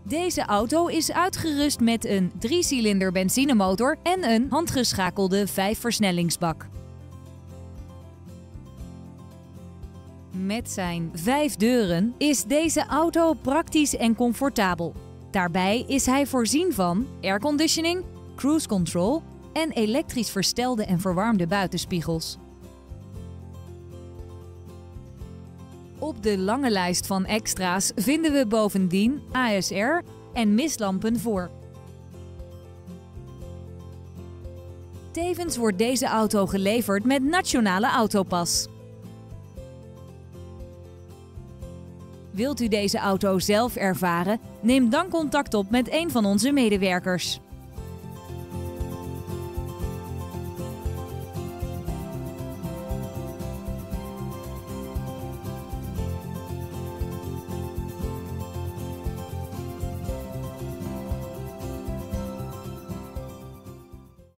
Deze auto is uitgerust met een 3-cilinder benzinemotor en een handgeschakelde 5-versnellingsbak. Met zijn 5 deuren is deze auto praktisch en comfortabel. Daarbij is hij voorzien van airconditioning, cruise control en elektrisch verstelde en verwarmde buitenspiegels. Op de lange lijst van extra's vinden we bovendien ASR en mistlampen voor. Tevens wordt deze auto geleverd met Nationale Autopas. Wilt u deze auto zelf ervaren? Neem dan contact op met een van onze medewerkers.